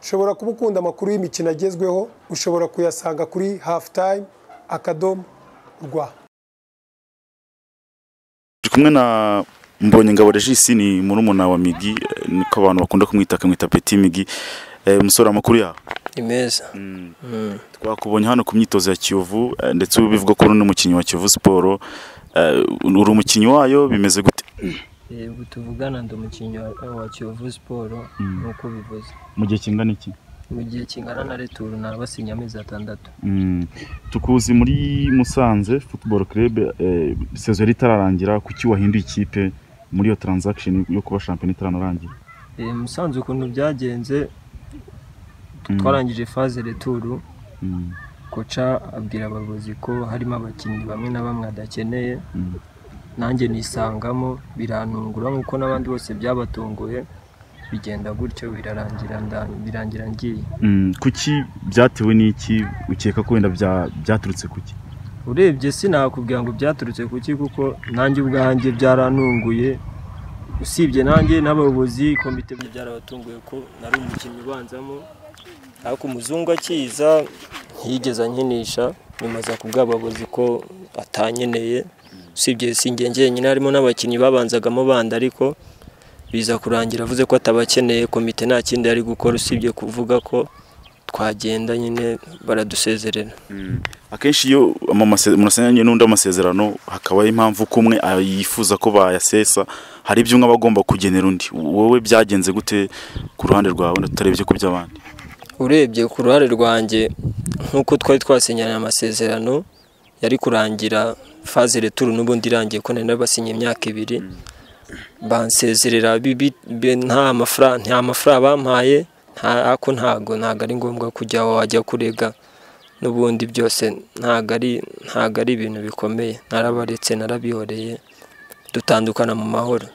ushobora kuba ukunda amakuru y'imikino agezweho, ushobora kuyasanga kuri halftime.rwa. kumwe na Mbonyengabo Regis ni murumuna wa Migi, niko abantu bakunda kumwita Petit Migi. Umusore amakuru yawe imeza. Twakubonye hano ku myitozo ya Kiyovu, ndetse ubivuga ko uri umukinnyi wa Kiyovu Sport. Uri umukinnyi wayo, bimeze gute? Yego tuvugana ndo umukinnyi wa Kiyovu Sport nkuko bivuze. Mu gihe kingana iki? Mu gihe kingana na retour nabasinya amezi 6. Tukuzi muri Musanze Football Club, saison itararangira, kuki wahinduye ikipe muri iyo transaction yo kuba champion itararangira? Musanze ukuntu byagenze, twarangije phase retour, koca abwira abayobozi ko harimo abakinnyi bamwe na bamwe adakeneye, nanjye nisangamo birantungura nkuko nabandi bose byabatunguye, bigenda gutyo birangira ngiye. Kuki byatewe n'iki? Ukeka ko wenda byaturutse kuki? Urebye sinakubwira ngo byaturutse kuki, kuko nanjye ubwanjye byarantunguye, usibye nanjye n'abayobozi komite byarabatunguye ko nari umukinnyi ubanzamo, ariko umuzungu akiza yigeza nkinisha, bimaza kubw'abayobozi ko atanyeneye, usibye singenje nyine harimo n'abakinnyi babanzagamo bandi, ariko biza kurangira avuze ko atabakeneye, komite nta kindi ari gukora usibye kuvuga ko twagenda nyine baradusezerera. Akenshi iyo murasanye n'undi amasezerano hakabaye impamvu kumwe yifuza ko bayasesa, hari ibyo umwe bagomba kugenera undi. Wowe byagenze gute ku ruhande rwawe utarebye ku by'abandi? Urebye ku ruhande rwanjye, nkuko twari twasinyanye amasezerano yari kurangira phase retour n'ubundi irangiye ko nari basinye imyaka 2, bansezerera nta mafaranga bampaye, ntago ari ngombwa kujya wajya kurega, n'ubundi byose ntago ari ibintu bikomeye, narabaretse narabihoreye dutandukana mu mahoro.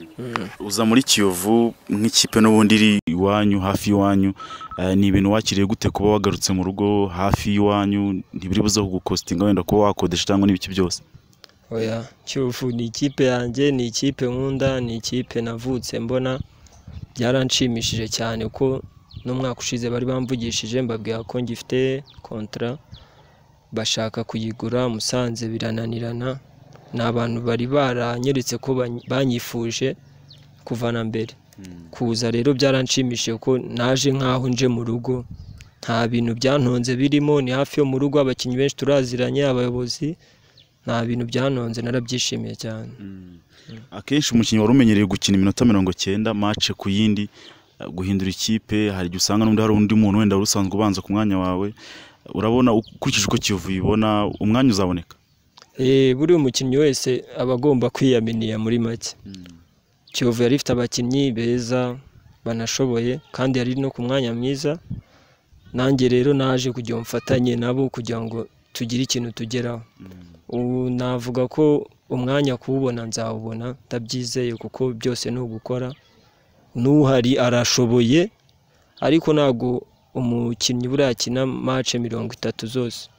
Uza muri Kiyovu nk'ikipe n'ubundi iri iwanyu, hafi iwanyu, ni ibintu wakiriye gute kuba wagarutse mu rugo hafi iwanyu? Ntibiri buze kugukostinga wenda ko wakodesha cyangwa n'ibiki byose? Oya, Kiyovu ni ikipe yanjye, ni ikipe nkunda, ni ikipe navutse mbona, byaranshimishije cyane ko n'umwaka ushize bari bamvugishije mbabwira ko ngifite contrat, bashaka kuyigura, Musanze birananirana, n'abantu bari baranyeretse ko banyifuje kuvana mbere. Kuza rero byaranshimishije ko naje nkaho nje mu rugo, nta bintu byantonze birimo, ni hafi yo mu rugo, abakinnyi benshi turaziranye, abayobozi, nta bintu byantonze, narabyishimiye cyane. Akenshi umukinnyi wari umenyereye gukina iminota 90 match ku yindi, guhindura ikipe, hari igihe usanga n'undi hari undi muntu wenda urusanzwe ubanza ku mwanya wawe, urabona ukurikije uko Kiyovu yibona umwanya uzaboneka? Buri umukinnyi wese abagomba kwiyaminiya muri make. Kiyovu yari ifite abakinnyi beza banashoboye kandi yari no ku mwanya mwiza, nanjye rero naje kujya mfatanye nabo kugira ngo tugire ikintu tugeraho. Ubu navuga ko umwanya kuwubona nzawubona, ndabyizeye kuko byose no gukora, n'uhari arashoboye, ariko ntago umukinnyi burakina match 30 zose.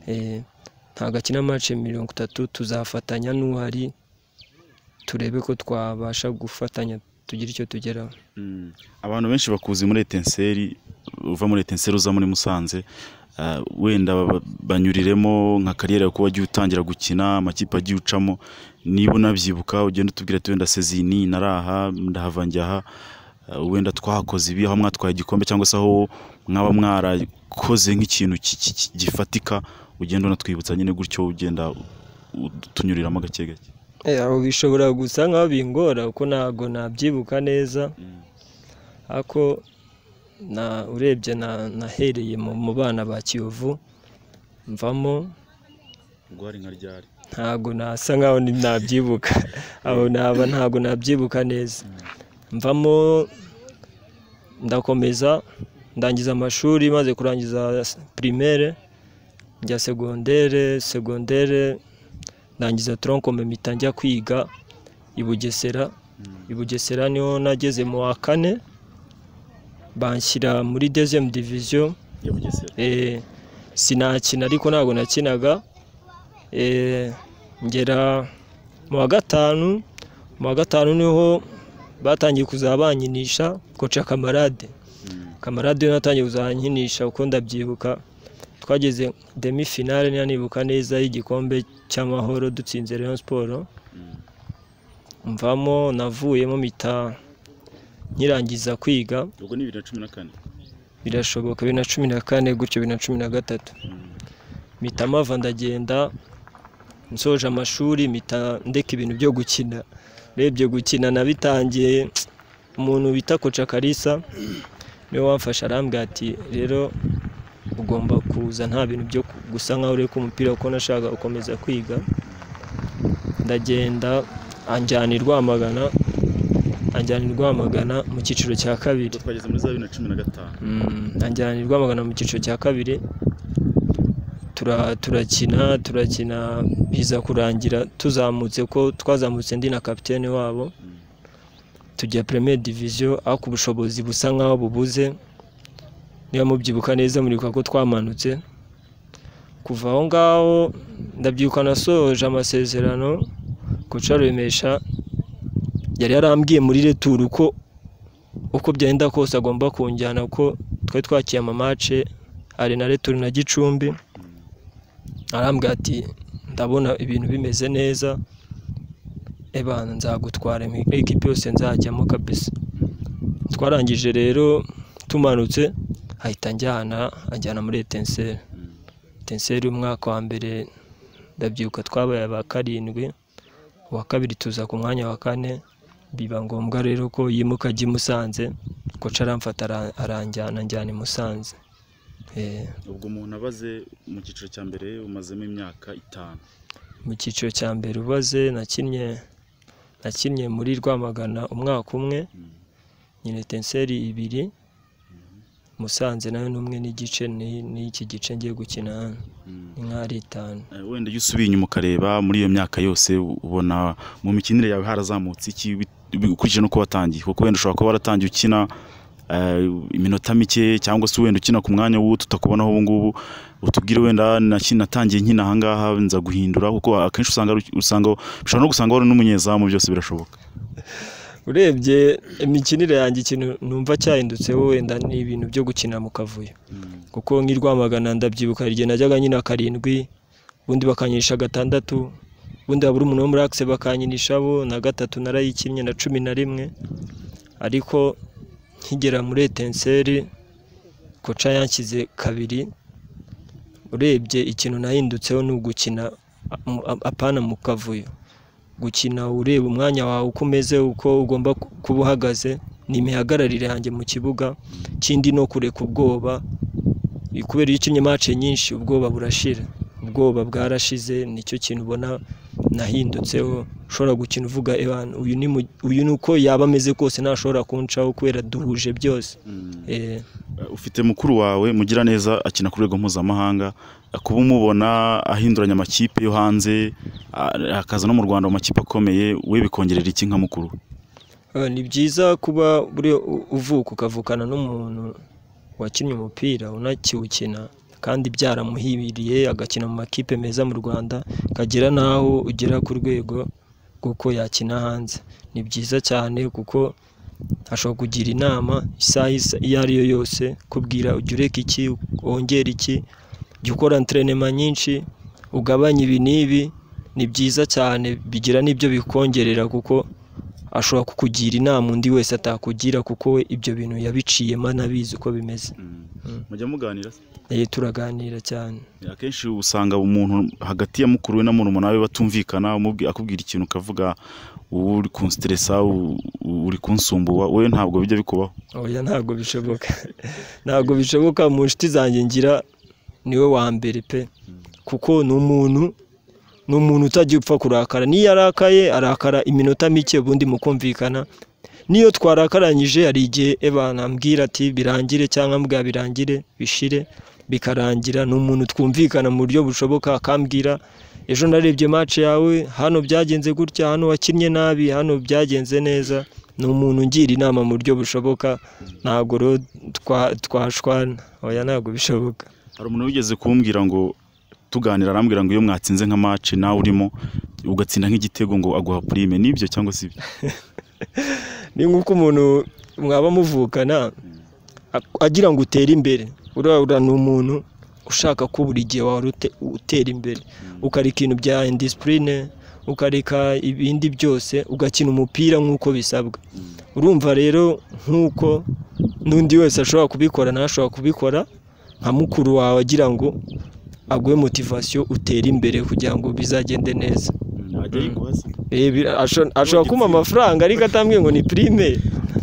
Ntago akina match 30, tuzafatanya n'uhari turebe ko twabasha gufatanya tugira icyo tugeraho. Abantu benshi bakuzi muri Etincelle, uva muri Etincelle uza muri Musanze, wenda banyuriremo nka kariyeri yo kuba utangira gukina amakipe agiye ucamo, niba unabyibuka ugenda utubwira wenda sezini naraha ndahava njyaha, wenda twakoze ibi aho mwatwaye igikombe cyangwa se aho mwaba mwarakoze nk'ikintu gifatika, ugenda unatwibutsa nyine gutyo ugenda tunyuriramo gake gake. Aho bishobora gusa nkaho bingora uko ntago nabyibuka neza, ako urebye nahereye mu bana ba Kiyovu, mvamo ngwari nka ryari, ntago nasa nkaho nabyibuka, aho ntago nabyibuka neza. Mvamo ndakomeza ndangiza amashuri, maze kurangiza primaire njya secondaire ndangiza troncome mpita njya kwiga i Bugesera niho nageze mu wa 4, banshyira muri deuxième division ya Bugesera. Sinakina ariko ntago nakinaga, ngera mu wa 5 niho batangiye kuzabanyinisha koca Kamarade, kamarade yo natangiye kuzankinisha uko ndabyibuka twageze demi finale niba nibuka neza y'igikombe cy'amahoro dutsinze Rayon Sport mvamo navuyemo mita nkirangiza kwiga ubwo ni 2014 birashoboka 2014 gutyo 2013 mita mava ndagenda nsoje amashuri mita ndeka ibintu byo gukina rebye gukina nabitangiye umuntu bita Kocha Kalisa niwe wamfasha arambwira ati rero ugomba kuza nta bintu byo gusa nkaho uri ku mupira uko nashaka ukomeza kwiga ndagenda anjyana i Rwamagana mu cyiciro cya kabiri twageze muri 2015 anjyana i Rwamagana mu cyiciro cya kabiri turakina biza kurangira tuzamutse ko twazamutse ndi na kapitene wabo tujya Premier Division aho ku bushobozi busa nkaho bubuze niba mubyibuka neza muribuka ko twamanutse kuva aho ngaho ndabyibuka nasoje amasezerano Kocha Remesha yari yarambwiye muri retour uko byenda kose agomba kunjyana ko twari twakiye amamatche ari na retour na Gicumbi arambwira ati ndabona ibintu bimeze neza ebana nzagutwara equipe yose nzajyamo kabisa twarangije rero tumanutse ahita anjyana muri Etincelle umwaka wa mbere ndabyibuka twabaye aba 7 uwa kabiri tuza ku mwanya wa 4 biba ngombwa rero ko yimuka ajya i Musanze Kocha aramfata aranjyana i Musanze. ubwo umuntu abaze mu cyiciro cya mbere umazemo imyaka 5 mu cyiciro cya mbere ubaze nakinnye muri Rwamagana umwaka umwe nyine Etincelle 2 Musanze nayo numwe n'igice n'iki gice ngiye gukina nk'ari 5 wenda iyo usubiye inyuma ukareba muri iyo myaka yose ubona mu mikinire yawe harazamutse iki ukurikije no kubatangiye kuko wenda ushobora kuba waratangiye ukina iminota mike cyangwa se wenda ukina ku mwanya w'uwo tutakubonaho ubu ngubu utubwire wenda natangiye nkina aha ngaha nza guhindura kuko akenshi usanga bishobora no gusanga wari n'umunyezamu byose birashoboka urebye imikinire yanjye ikintu numva cyahindutseho wenda ni ibintu byo gukina mu kavuyo kuko nk'i Rwamagana ndabyibuka igihe najyaga nyina 7 ubundi bakanyinisha 6 ubundi habura umuntu wo muri Axe bakanyinisha bo na 3 narayikinnye na 11 ariko nkigera muri Etincelle Kocha yanshyize 2 urebye ikintu nahindutseho ni ugukina apana mu kavuyo gukina ureba umwanya wawe uko umeze uko ugomba kuba uhagaze ni imihagararire yanjye mu kibuga kindi no kureka ubwoba kubera iyo ukinnye match nyinshi ubwoba burashira ubwoba bwarashize nicyo kintu ubona nahindutseho ushobora gukina uvuga uyu ni uko yaba ameze kose ntashobora kuncaho kubera duhuje byose. Ufite mukuru wawe mugira neza akina ku rwego mpuzamahanga kuba umubona ahinduranya amakipe yo hanze akaza no mu Rwanda mu makipe akomeye we bikongerera iki nka mukuru? Ni byiza kuba buri uvuka ukavukana n'umuntu wakinnye umupira unakiwukina kandi byaramuhibiriye agakina mu makipe meza mu Rwanda kagera naho ugera ku rwego kuko yakina hanze. Ni byiza cyane kuko ashobora kugira inama isaha iyo ari yo yose kubwira ujyureka iki wongera iki jya ukora entraînement nyinshi ugabanya ibi n'ibi ni byiza cyane bigira n'ibyo bikongerera kuko ashobora kukugira inama undi wese atakugira kuko we ibyo bintu yabiciyemo nabizi uko bimeze. Mujya muganira? Turaganira cyane. Akenshi usanga umuntu hagati ya mukuru we na murumuna we batumvikana akubwira ikintu ukavuga uri kunstressa uri kunsumbuwa we ntabwo bijya bikubaho? Oya ntabwo bishoboka. Ntabwo bishoboka mu nshuti zanjye ngira niwe wa mbere pe kuko n'umuntu utagiye upfa kurakara niyo arakaye arakara iminota mike ubundi mukumvikana niyo twarakaranyije hari igihe nambwira ati birangire cyangwa mbwa birangire bishire bikarangira n'umuntu twumvikana mu buryo bushoboka akambwira ejo narebye match yawe hano byagenze gutya hano wakinnye nabi hano byagenze neza n'umuntu ngira inama mu buryo bushoboka ntabwo twashwana oya ntabwo bishoboka. Hari umuntu wigeze kumbwira ngo tuganira arambwira ngo iyo mwatsinze nka match nawe urimo ugatsinda nk'igitego ngo aguha prime nibyo cyangwa si byo? Ni nkuko umuntu mwaba muvukana agira ngo utere imbere. Uriya ni umuntu ushaka ko buri gihe wahora utera imbere, ukareka ikintu bya indisipurine, ukareka ibindi byose, ugakina umupira nk'uko bisabwa. Urumva rero nk'uko n'undi wese ashobora kubikora, nawe ashobora kubikora nka mukuru wawe agira ngo aguhe motivasiyo utere imbere kugira ngo bizagende neza. Ashobora kumpa amafaranga ariko atambwiye ngo ni prime.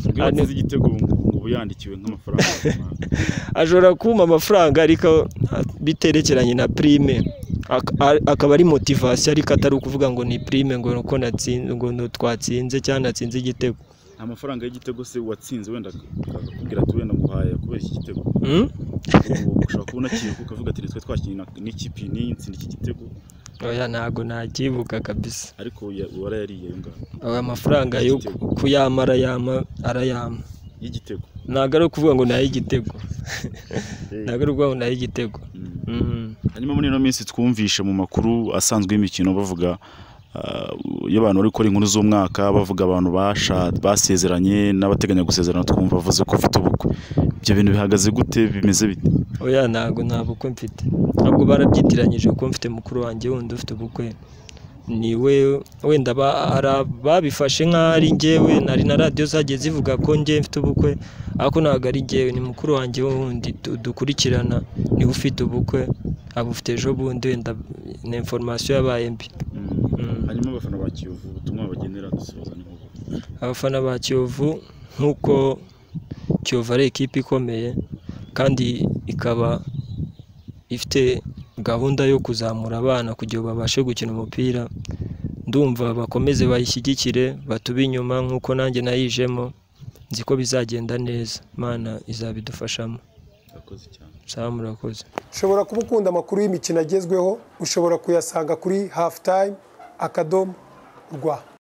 Ashobora kumpa amafaranga ariko biterekeranye na prime, akaba ari motivasiyo ariko atari ukuvuga ngo ni prime ngo nuko natsinze, ngo twatsinze cyangwa natsinze igitego. Amafaranga y'igitego se watsinze wenda akakubwira ati wenda nguhaye kubera iki gitego. Ushobora kubona kintu ukavuga ati twe twakinnye n'ikipe n'intsinda iki gitego. Oya ntago nakibuka kabisa. Ariko warayariye ngaho. Aya mafaranga yo kuyamara arayama. Y'igitego. Ntago ari ukuvuga ngo nayi igitego. Ntago ari ukuvuga ngo nayi igitego. Hanyuma muri ino minsi twumvishe mu makuru asanzwe y'imikino bavuga iyo abantu bari gukora inkuru z'umwaka bavuga abantu basezeranye n'abateganya gusezerana, twumva bavuze ko ufite ubukwe. Ibyo bintu bihagaze gute, bimeze bite? Oya ntago nta bukwe mfite, ahubwo barabyitiranyije ko mfite mukuru wanjye wundi ufite ubukwe. Niwe wenda babifashe nk'ari njyewe, nari na radio zagiye zivuga ko njye mfite ubukwe, ariko ntago ari njyewe, ni mukuru wanjye wundi dukurikirana niwe ufite ubukwe, abufite ejo bundi, wenda na information yabaye mbi. Hanyuma abafana ba Kiyovu ubutumwa bagenera dusoza ni nk'ubu. Abafana ba Kiyovu nk'uko Kiyovu ari ekipe ikomeye kandi ikaba ifite gahunda yo kuzamura abana kugira babashe gukina umupira, ndumva bakomeze bayishyigikire, batube inyuma nk'uko nanjye nayijemo, nzi ko bizagenda neza, Imana izabidufashamo. Sawa, murakoze. Ushobora kuba ukunda amakuru y'imikino agezweho, ushobora kuyasanga kuri halftime.rw.